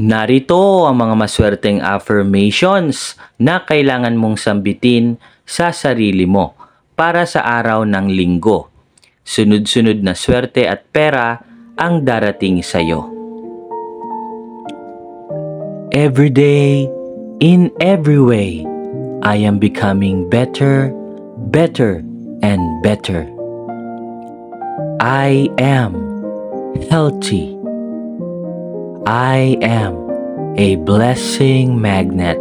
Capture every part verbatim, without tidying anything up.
Narito ang mga maswerteng affirmations na kailangan mong sambitin sa sarili mo para sa araw ng linggo. Sunod-sunod na swerte at pera ang darating sa iyo. Every day, in every way, I am becoming better, better, and better. I am healthy. I am a blessing magnet.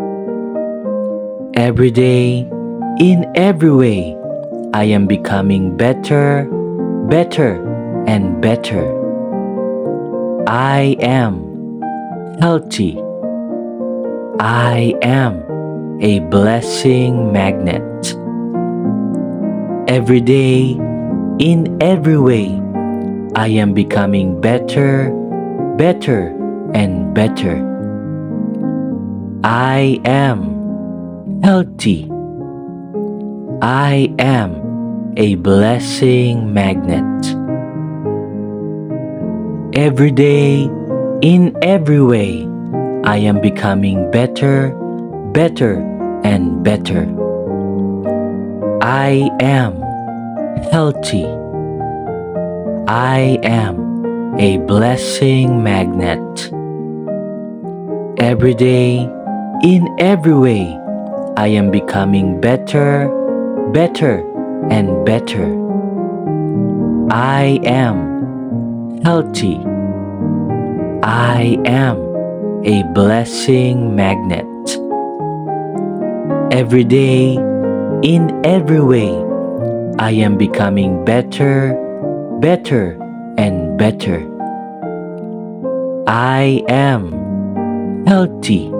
Every day, in every way, I am becoming better, better, and better. I am healthy. I am a blessing magnet. Every day, in every way, I am becoming better, better, and better. I am healthy. I am a blessing magnet. Every day, in every way, I am becoming better, better, and better. I am healthy. I am a blessing magnet. Every day, in every way, I am becoming better, better, and better. I am healthy. I am a blessing magnet. Every day, in every way, I am becoming better, better, and better. I am healthy.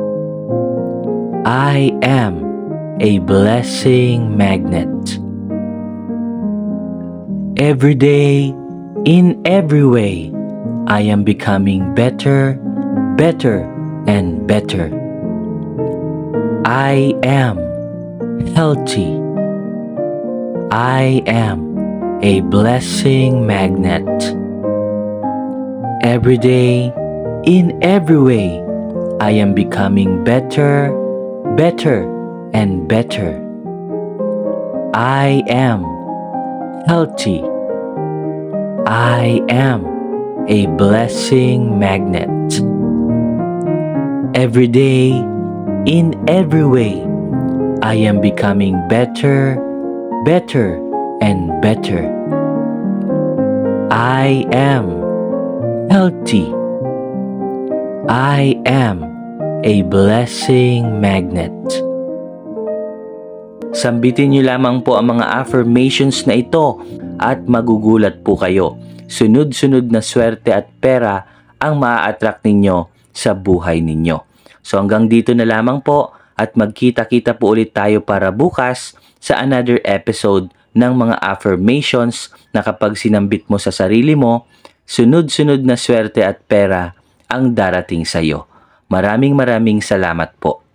I am a blessing magnet. Every day, in every way, I am becoming better, better, and better. I am healthy. I am a blessing magnet. Every day, in every way, I am becoming better, better, and better. I am healthy. I am a blessing magnet. Every day, in every way, I am becoming better, better, and better. I am healthy. I am a blessing magnet. Sambitin niyo lamang po ang mga affirmations na ito at magugulat po kayo. Sunod-sunod na swerte at pera ang maa-attract ninyo sa buhay ninyo. So hanggang dito na lamang po at magkita-kita po ulit tayo para bukas sa another episode ng mga affirmations na kapag sinambit mo sa sarili mo, sunod-sunod na swerte at pera ang darating sa iyo. Maraming maraming salamat po.